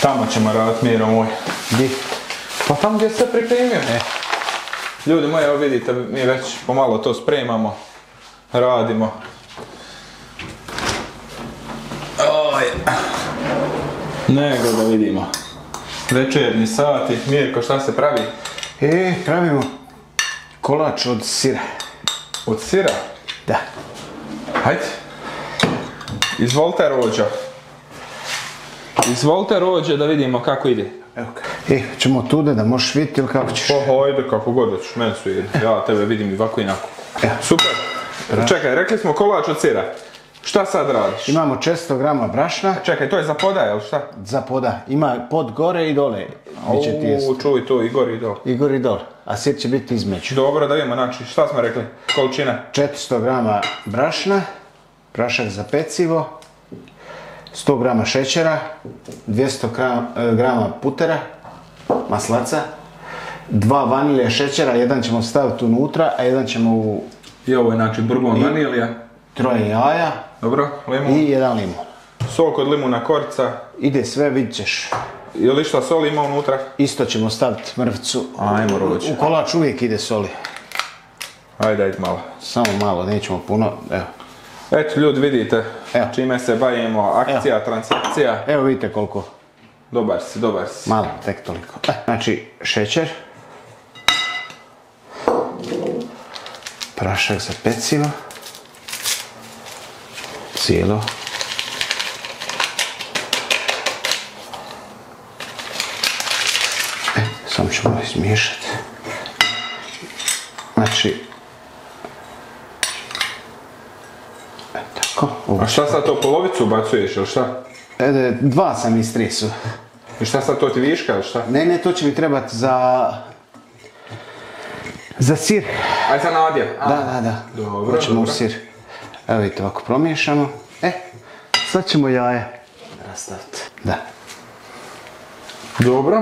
Tamo ćemo raditi, Miro moj. Gdje? Pa tamo gdje se pripremio. Ljudi moji, evo vidite, mi već pomalo to spremamo, radimo. Nego da vidimo. Večernji sati. Mirko, šta se pravi? Pravimo kolač od sira. Od sira? Da. Hajde. Izvolite rođo. Izvolite rođo da vidimo kako ide. Evo ga. Ćemo tude da možeš vidjeti ili kako ćeš? Hajde, kako god hoćeš, meni su ide. Ja tebe vidim i ovako i inako. Super. Čekaj, rekli smo kolač od sira. Šta sad radiš? Imamo 400 grama brašna. Čekaj, to je za poda, jel šta? Za poda. Ima pod gore i dole. Čuj to, i gore i dole. I gore i dole. A sir će biti između. Dobro, da vidimo, znači, šta smo rekli? Količina? 400 grama brašna, prašak za pecivo, 100 grama šećera, 200 grama putera, maslaca, 2 vanilje šećera, jedan ćemo staviti unutra, a jedan ćemo u... I ovo je znači bourbon vanilija. 3 jaja. Dobro, limun. I 1 limun. Sol kod limuna, korica. Ide sve, vidit ćeš. Je li šta soli ima unutra? Isto ćemo staviti mrvicu. Ajmo rođe. U kolač uvijek ide soli. Ajde malo. Samo malo, nećemo puno, evo. Eto ljudi vidite čime se bavimo, akcija, transakcija. Evo vidite koliko. Dobar si, dobar si. Malo, tek toliko. Znači, šećer. Prašak za pecivo. Cijelo. Samo ćemo izmiješati. Znači, tako. A šta sad to, polovicu ubacuješ ili šta? 2 sam istresu. I šta sad to ti viška ili šta? Ne, to će mi trebati za sir. Aj za nadjev. Da. Dobro, hoćemo u sir. Evo vidite, ovako promiješamo. Sad ćemo jaja rastaviti. Da. Dobro.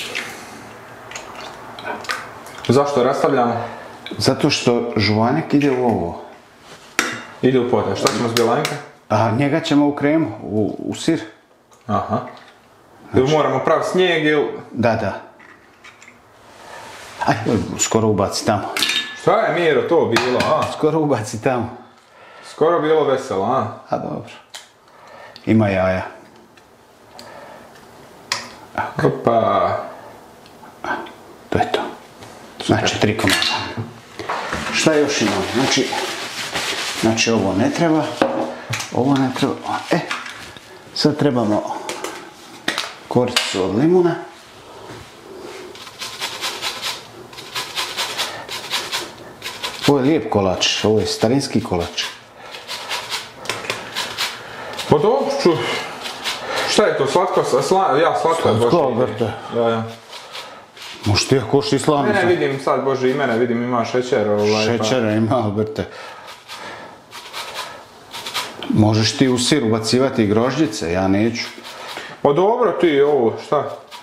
Zašto rastavljamo? Zato što žuvanjak ide u ovo. Ide u poda. Šta ćemo s bjelanjka? A njega ćemo u kremu, u sir. Aha. Ili moramo prav snijeg ili... Da. Aj, skoro ubaci tamo. Šta je Miro to bilo, a? Skoro ubaci tamo. Skoro bilo veselo, a? A dobro. Ima jaja. Opa. To je to. Znači 3 komada. Šta još imamo? Znači ovo ne treba. Ovo ne treba. Sad trebamo koricu od limuna. Ovo je lijep kolač. Ovo je starinski kolač. Pa dobro, čuj. Šta je to, slatko? Ja, slatko je Bože. Slatko, brate. Ja. Možeš ti ako i slavno. Ne, vidim sad, Bože, i mene vidim, ima šećer. Šećera ima, brate. Možeš ti u sir ubacivati i grožđice, ja neću. Pa dobro ti ovo, šta?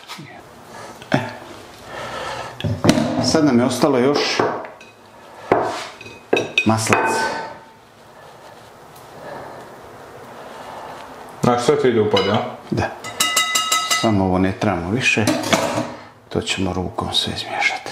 Sad nam je ostalo još maslac. Znači sve to ide u pod, ja? Da. Samo ovo ne trebamo više. To ćemo rukom sve izmiješati.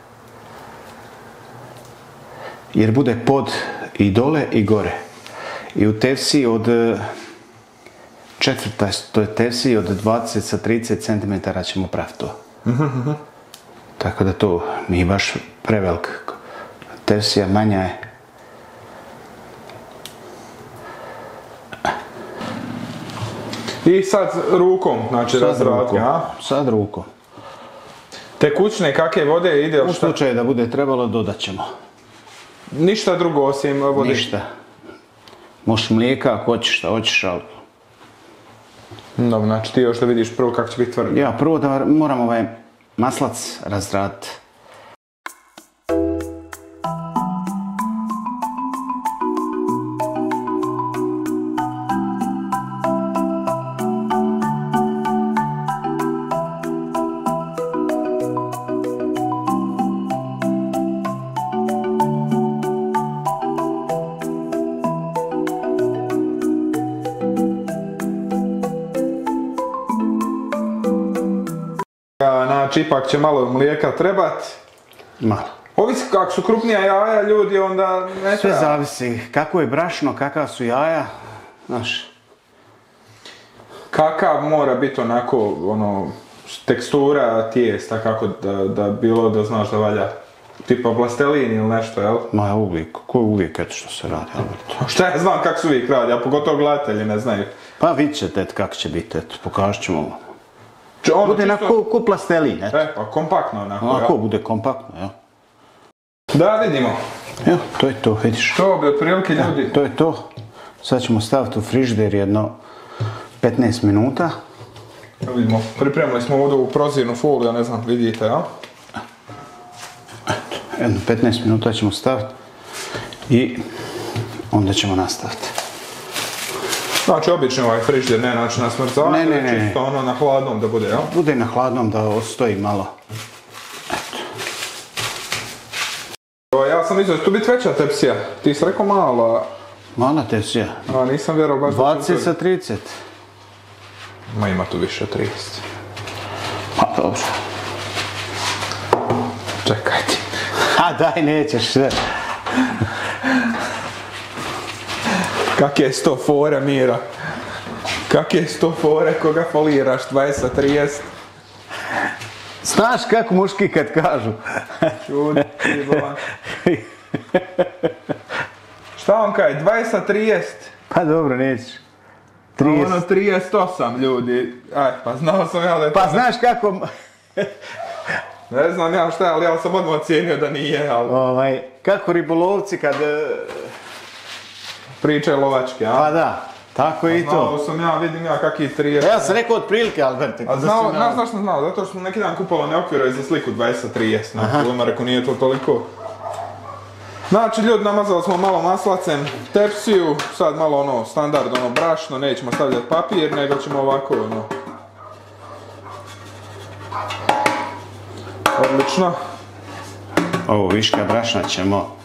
Jer bude pod i dole i gore. I u tefsiji od četvrta, to je tefsiji od 20 sa 30 cm ćemo praviti to. Tako da to nije baš prevelik. Tefsija manja je. I sad rukom, znači razraditi, a? Sad rukom. Tekućne kakve vode ide, U slučaju da bude trebalo, dodat ćemo. Ništa drugo osim vode? Ništa. Možeš mlijeka ako hoćeš, šta hoćeš, ali... Dobro, znači ti još da vidiš prvo kako će biti tvrdo. Ja, prvo da moram ovaj maslac razraditi. Znači, ipak će malo mlijeka trebat. Malo. Ovisi kako su krupnija jaja ljudi, onda ne Sve treba. zavisi kako je brašno, kakav su jaja, znaš. Kakav mora biti onako, ono, tekstura tijesta, kako da bilo da znaš da valja. Tipa plastelin ili nešto, jel? Ma uvijek, ko uvijek eto što se radi, Alberto. Šta ja znam kako su uvijek radi, a pogotovo gledatelji ne znaju. Pa vidit ćete eto kako će biti, eto, pokažat ćemo vam. Ono Bude čisto- ko plastelin, eto. Pa kompaktno onako, Onako jel? bude kompaktno, jel? Da, vidimo. Evo, to je to, vidiš. To bi otprilike ljudi... To je to. Sad ćemo staviti u frižider jedno 15 minuta. Vidimo, pripremili smo ovdje u prozirnu foliju, ne znam, vidite, jel? Jedno 15 minuta ćemo staviti i onda ćemo nastaviti. Znači, obični ovaj frižider, ne znači na smrzavanje, Ne. čisto ono na hladnom da bude, jel? Bude na hladnom da ostoji malo. Ja sam mislio da će tu biti veća tepsija. Ti si rekao malo, Mala tepsija. a nisam vjerovao baš... 20 sa 30. Ma ima tu više 30. Pa dobro. Čekaj ti. A daj, nećeš sve. Kak je 100 fore, Mira? Kak je 100 fore koga foliraš 20 sa 30? Znaš kako muški kad kažu. Čudi, bolan. Šta on kaj, 20 sa 30? Pa dobro, nećeš. A 30. ono 38 ljudi. Aj, pa znao sam ja da je... Pa znaš kako... Ne znam ja šta, ali ja sam odmah ocijenio da nije, ali... Kako ribolovci kad... Priče lovačke, a? Pa da, tako i Znao to. sam ja, vidim ja kak je 30. Ja sam rekao otprilike, Alberte. A znao, znaš zašto sam znao? Zato što smo neki dan kupovali one okvire za sliku 20 sa 30. Znači, Lima rekao nije to toliko. Znači, ljudi, namazali smo malo maslacem tepsiju, sad malo ono, standard, ono, brašno, nećemo stavljati papir, nego ćemo ovako, ono... Odlično. Ovo viška brašna ćemo...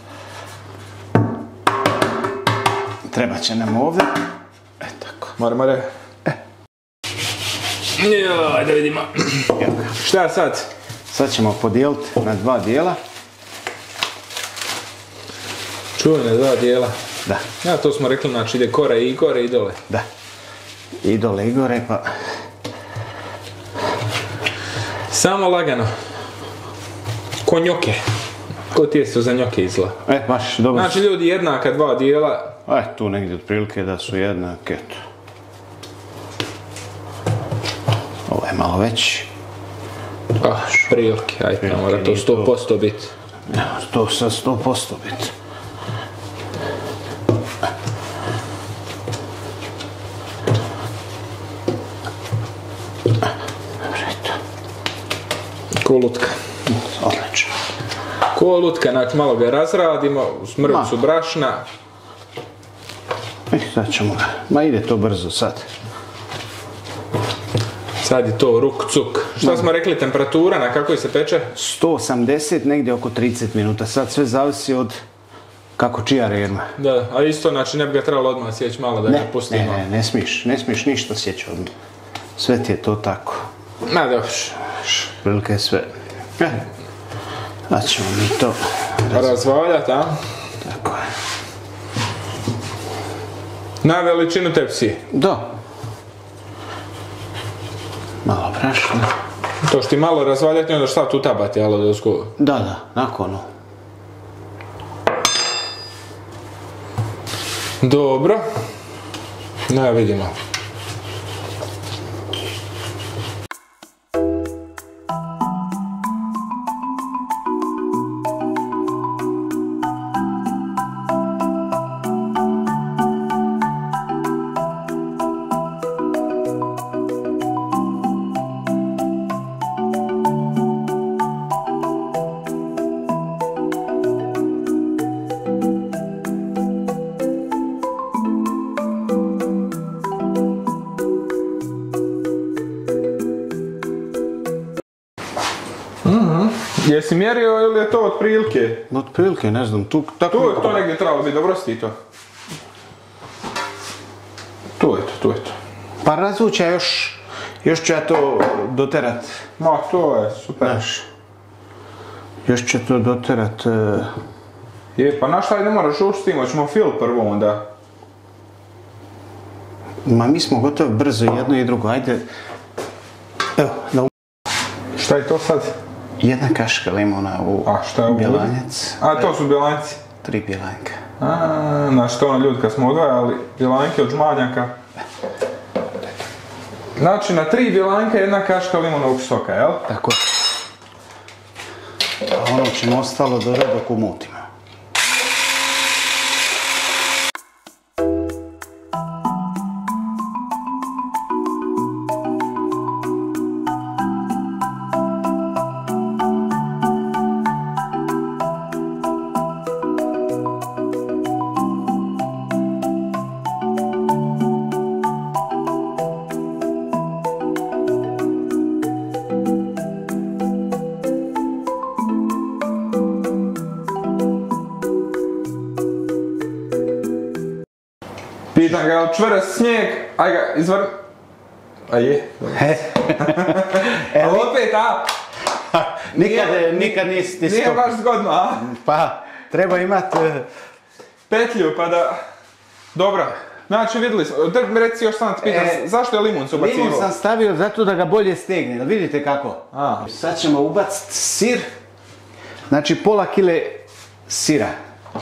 Treba će nam ovdje. Tako. More. Joj, da vidimo. Šta sad? Sad ćemo podijeliti na 2 dijela. Čuvene 2 dijela. Da. Ja, to smo rekli, znači ide gore i dole. Da. I dole i gore, pa... Samo lagano. Ko njoke. Ko tijesto za njoke izgleda. Baš dobro. Znači ljudi, jednaka 2 dijela. Tu negdje otprilike da su jednake. Ovo je malo veći. Prilike, ajde, mora to 100% biti. To sad 100% biti. Ko lutka. Odlično. Ko lutka, znači malo ga razradimo, smrvicu brašna. Sad ćemo ga. Ma ide to brzo sad. Sad je to ruk cuk. Šta smo rekli, temperatura na kakvoj se peče? 180, negdje oko 30 minuta. Sad sve zavisi od kako čija rerma. Da, a isto, znači ne bi ga trebalo odmah sjeći malo da ga pustimo. Ne smiješ ništa sjeći odmah. Sve ti je to tako. Ma dobro. Prilike je sve. Sad ćemo mi to razvaljati, a? Tako je. Na veličinu tepsije. Da. Malo brašna. To što ti malo razvaljati, onda šta tu tabati, alo da usko? Da, nakon. Dobro. Da vidimo. Jesi mjerio ili je to otprilike? Otprilike, ne znam, tu tako... Tu je to negdje trebalo biti, dobro si to. Tu je to. Pa razvuća još Još ću ja to doterat. Ma, to je super. Znaš. Još ću to doterat. Je, pa na šta ne moraš ući s tim, hoćemo fil prvo onda. Ma mi smo gotovi brzo jedno i drugo, ajde. Evo, da Šta je to sad? jedna kaška limuna u A šta je u bjelanjac. A, to su bjelanjci. 3 bjelanjka. Znači to ono ljudi kad smo odvajali bjelanjke od žmanjaka. Znači na 3 bjelanjka jedna kaška limunovog soka, jel? Tako. A ono ćemo ostalo dodati dok umutimo. Pitam ga, jel čvrst snijeg? Aj ga, izvrni. A je. Ali opet, a? Nikad nisi ti Nije stopio. baš zgodno, a? Pa, treba imat... Petlju, pa da... Dobro. Znači, vidjeli smo, mi reci još sam ti pitam, zašto je limun se ubacivo? Limun sam stavio zato da ga bolje stegne, da vidite kako. Sad ćemo ubaciti sir, znači pola kile sira.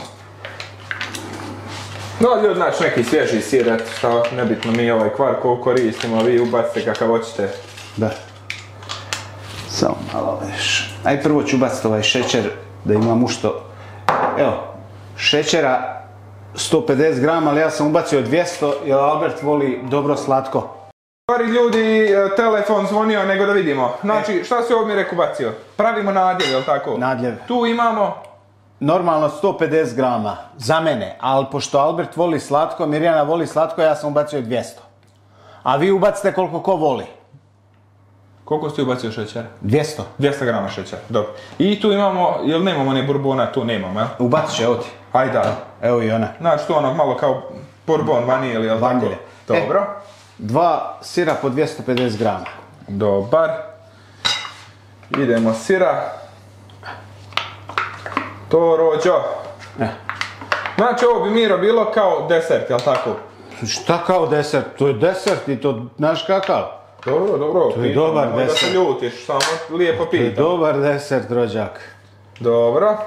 No, ljudi, znači neki svježi sir, eto šta, nebitno mi ovaj kvar koliko koristimo, vi ubacite kakav hoćete. Da. Samo malo još. Aj prvo ću ubaciti ovaj šećer, da imam u što. Evo, šećera 150 grama, ali ja sam ubacio 200, jer Albert voli dobro slatko. Stvari ljudi, telefon zvonio, nego da vidimo. Znači, šta si ovo mi rekao bacio? Pravimo nadljev, jel tako? Nadljev. Tu imamo... Normalno 150 grama, za mene, ali pošto Albert voli slatko, Mirjana voli slatko, ja sam ubacio 200. A vi ubacite koliko ko voli. Koliko si ubacio šećera? 200. 200 grama šećera, dobro. I tu imamo, jel nemamo ne bourbona, tu nemamo, jel? Ubacit će, evo ti. Ajde, da. Evo i ona. Znači, tu ono malo kao bourbon, vanilje, jel tako? Vanilje. Dobro. 2 sira po 250 grama. Dobar. Idemo sira. To rođo. Znači, ovo bi Miro bilo kao desert, jel tako? Šta kao desert? To je desert i to, znaš kakav? Dobro, dobro. To je dobar Da se desert. ljutiš, samo lijepo To je pitam. dobar desert, rođak. Dobro.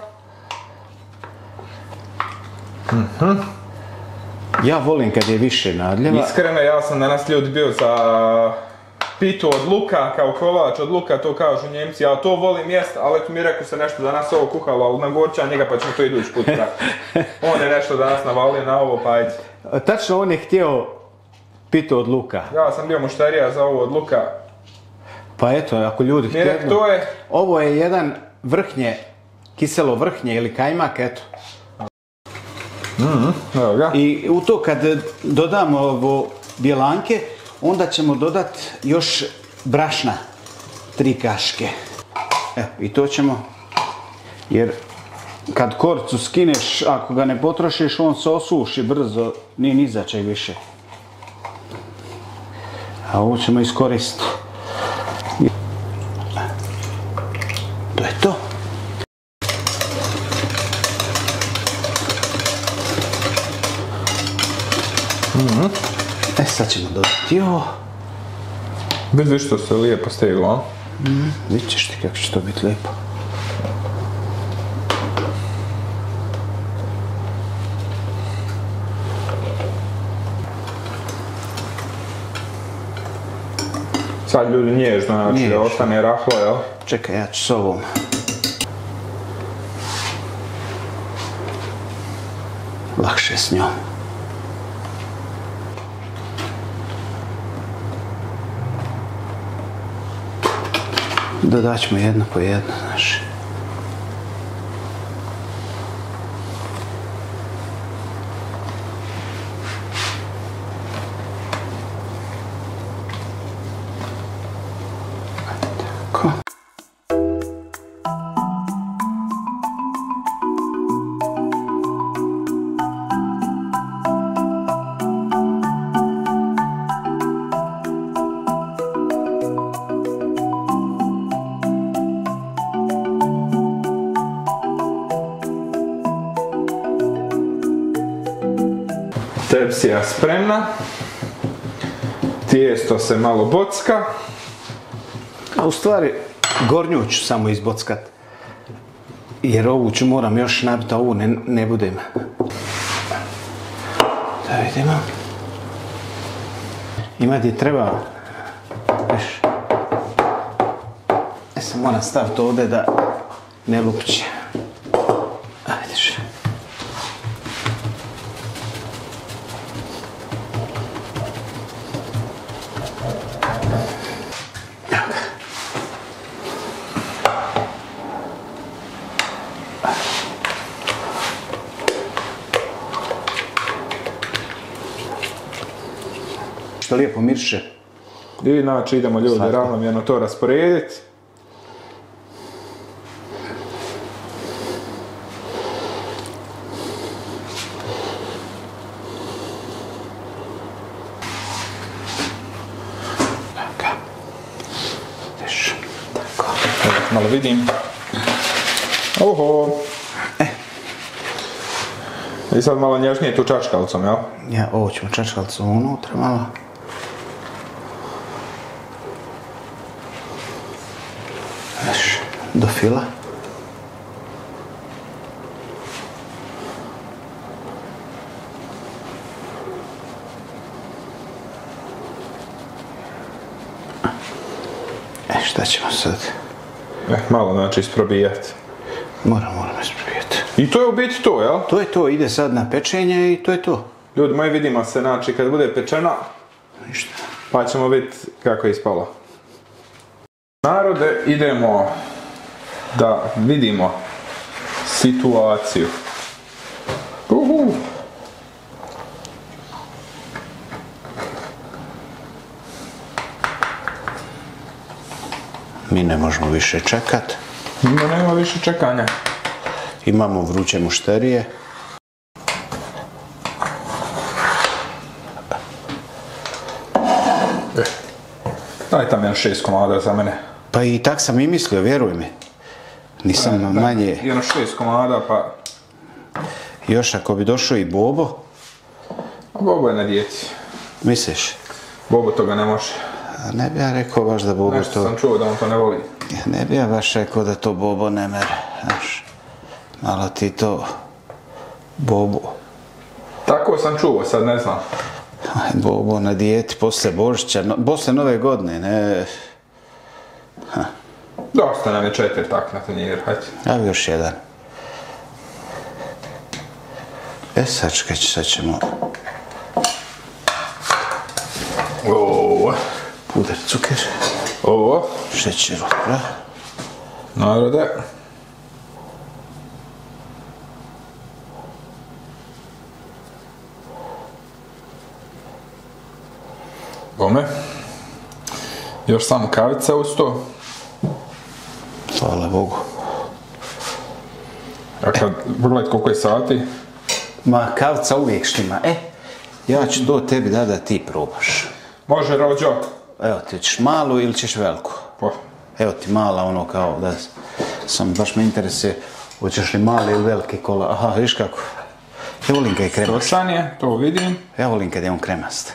Ja volim kad je više nadljeva. Iskreno, ja sam danas ljudi bio za pitu od luka, kao kolač od luka, to kažu Njemci, ja to volim jest, ali eto mi rekao se nešto danas ovo kuhalo, ali na gorča njega pa ćemo to idući put praviti. On je nešto danas navalio na ovo, pa ajde. Tačno on je htio pitu od luka. Ja sam bio mušterija za ovo od luka. Pa eto, ako ljudi Mi rekao, to je... Ovo je jedan vrhnje, kiselo vrhnje ili kajmak, eto. Evo ga. I u to kad dodamo ovo bjelanke, onda ćemo dodati još brašna, 3 kaške. Evo, i to ćemo, jer kad korcu skineš, ako ga ne potrošiš, on se osuši brzo, nije ni za čeg više. A ovo ćemo iskoristiti. To je to. Sad ćemo dodati ovo. Vidiš što se lijepo steglo, a? Vidit ćeš ti kako će to biti lijepo. Sad ljudi nježno, znači da ostane rahlo, jel? Čekaj, ja ću s ovom. Lakše s njom. Dodat ćemo jedno po jedno, znaš. Tako. Tepsija spremna. Tijesto se malo bocka. A u stvari, gornju ću samo izbockat. Jer ovu ću moram još nabiti, a ovu ne budem. Da vidimo. Ima ti treba... Viš. Se moram staviti ovdje da ne lupće. A vidiš. Evo ga. Što lijepo mirše. I znači idemo ljudi ravnomjerno to rasporediti. Malo vidim. Oho. I sad malo nježnije tu čačkalcom, jel? Ja, ovo ćemo čačkalcom unutra malo. Još do fila. Šta ćemo sad? Malo znači isprobijati. Moram isprobijati. I to je u biti to, jel? To je to, ide sad na pečenje i to je to. Ljudi moji, vidimo se, znači kad bude pečena, Ništa. pa ćemo vidjeti kako je ispalo. Narode, idemo da vidimo situaciju. Mi ne možemo više čekat. Nema više čekanja. Imamo vruće mušterije. Daj tam jedan 6 komada za mene. Pa i tak sam i mislio, vjeruj mi. Nisam manje... Jedan 6 komada, pa... Još ako bi došao i Bobo... Bobo je na dijeti. Misliš? Bobo toga ne može. A ne bi ja rekao baš da Bobo Nešto to... sam čuo da on to ne voli. Ne bi ja baš rekao da to Bobo ne mere. Znaš, malo ti to... Bobo. Tako sam čuo, sad ne znam. Bobo na dijeti poslije Božića, poslije Nove godine, ne... Dosta nam je 4 tak na tanjir, hajde. Evo još jedan. Sad ćemo... Ovo. Puder cuker. Ovo. Šećer utra. Narode. Bome. Još samo kavica uz to. Hvala Bogu. A kad pogledaj koliko je sati. Ma, kavica uvijek štima. Ja ću to tebi da ti probaš. Može, rođo. Evo, ti ćeš malu ili ćeš veliku? Po. Evo ti mala, ono kao da... Sam baš me interesuje, hoćeš li mali ili veliki kola. Aha, viš kako. Ja volim kad je kremast. Točan je, to vidim. Ja volim kad je on kremast.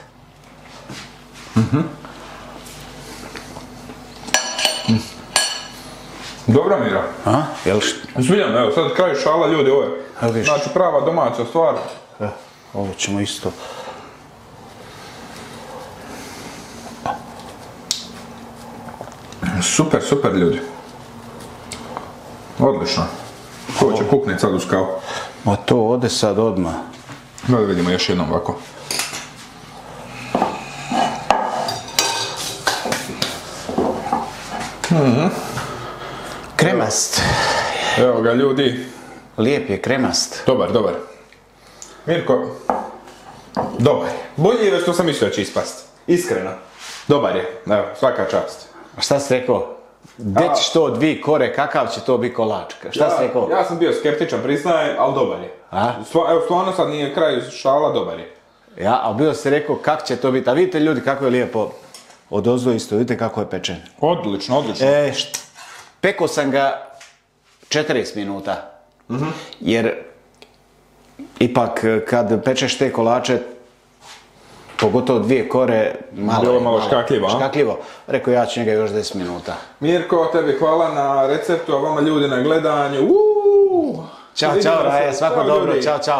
Dobro, Miro. A? Jel Zbiljam, evo, sad kraj šala, ljudi, ovo je. Znači, prava domaća stvar. Ovo ćemo isto. Super, super, ljudi. Odlično. Ko će pukniti sad uz kavu? Ma to ode sad odmah. Da vidimo još jednom ovako. Kremast. Evo ga, ljudi. Lijep je kremast. Dobar, dobar. Mirko, dobar. Bolje je što sam mislio da će ispast. Iskreno. Dobar je. Evo, svaka čast. A šta si rekao? Gdje ćeš to 2 kore, kakav će to biti kolač? Šta si rekao? Ja sam bio skeptičan, priznajem, ali dobar je. Evo, stvarno sad nije kraj šala, dobar je. Ja, ali bio si rekao kako će to biti. A vidite ljudi kako je lijepo odozdo isto, vidite kako je pečen. Odlično, odlično. Pekao sam ga 40 minuta. Jer ipak kad pečeš te kolače, pogotovo 2 kore, Bilo malo škakljivo, a? škakljivo. Rekao, ja ću njega još 10 minuta. Mirko, tebi hvala na receptu, a vama ljudi na gledanju. Ćao, Raje, svako dobro, čao.